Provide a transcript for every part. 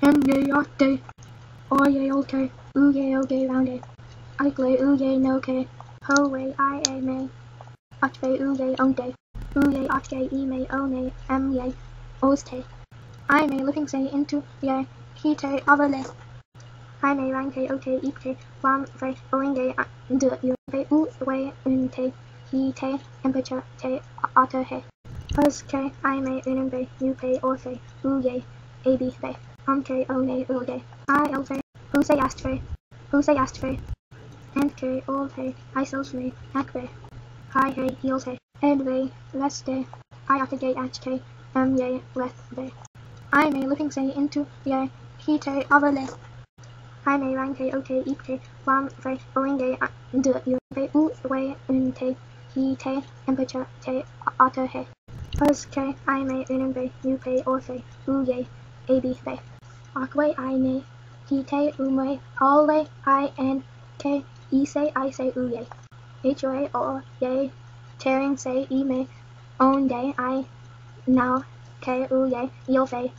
M-A-R-T. O-Y-O-K. Ooh-yay, round it. Ugly, ooh-yay, no-K. Ho-way, I-A-may. Otway, ooh-yay, on-day. Ooh-yay, otgay, e-may, o-nay, m-yay, o-stay. I-may, living say, into, yay, he-tay, overlay. I-may, rank-tay, o-tay, eep-tay, wan-fay, o-ing-gay, into, you-fay, ooh-way, un-tay, he-tay, temperature-tay, otter-hay. Us-kay, I-may, un-bay, you-pay, or-fay, ooh-yay, a-b-fay. Um-kay, o-nay, ooh-gay. I-l-fay, who-say, ast-fay, who-say, ast-fay. And-kay, all-hay, I-self-may, ak-bay. Hi-hay, heels-hay. Ed-way, less-day. I-otter-gay, ach-kay, m-yay, less-day. I-may, living say, into, yay, he-tay, overlay. I-may, rank-tay, o-tay, eep-tay, wan-fay, o-ing-gay, into, you-fay, ooh-way, un-tay, he-tay, temperature-tay, otter-hay. Us-kay, I-may, un-bay, you-pay, or-fay, ooh-yay, a-b-fay. Ak-way, I-nay, he-tay, um-way, all-way, I-n-kay, e-say, I-say, ooh-yay. H-way, or-yay, tearing, say, e-may, own-day, I-now, kay, ooh-yay, eel-fay,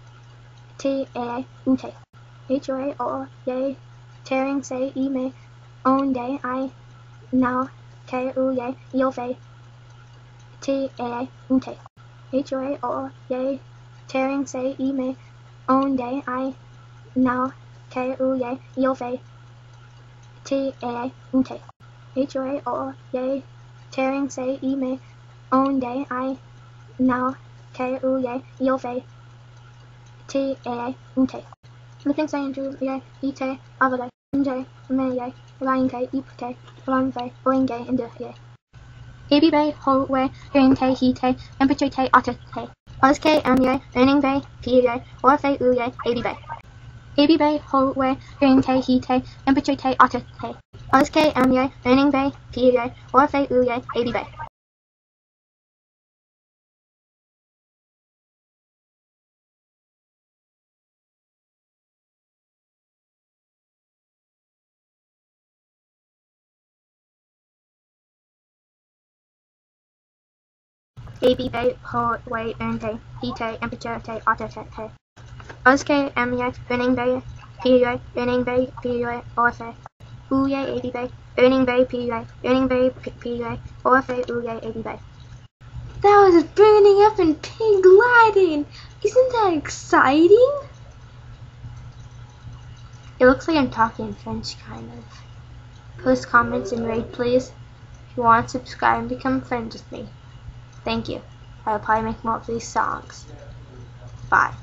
t-a, ooh-tay. H-way, or-yay, tearing, say, e-may, own-day, I-now, kay, ooh-yay, eel-fay, t-a, ooh-tay. H-way, or-yay, tearing, say, e-may, own-day, I-now, kay, ooh-yay, eel-fay, t-a, ooh-tay. H-way, or-yay, tearing, say, e-may, own-day, I-now, kay, ooh-yay, eel-fay, t-a, ooh-tay. Living say, into, yay, he-tay, overlay, in-tay, may-yay, lying-kay, eep-kay, long-fay, oing-gay, into, yay. A-b-bay, ho-way, hearing-tay, he-tay, temperature-tay, otter-tay. Us-kay, m-yay, earning-bay, p-yay, or-fay, ooh-yay, a-b-bay. A-b-bay, ho-way, hearing-tay, he-tay, temperature-tay, otter-tay. Us-kay, m-yay, earning-bay, p-yay, or-fay, ooh-yay, a-b-bay. A-b-bay, ho-way, earn-tay, he-tay, temperature-tay, otter-tay. Us-kay, m-yay, earning-bay, p-yay, earning-bay, p-yay, or-fay. Ooh-yay, a-b-bay, earning-bay, p-yay, earning-bay, p-yay, or-fay, ooh-yay, a-b-bay. That was burning up and pig gliding! Isn't that exciting? It looks like I'm talking French, kind of. Post comments and rate, please. If you want to subscribe and become friends with me. Thank you. I'll probably make more of these songs. Bye.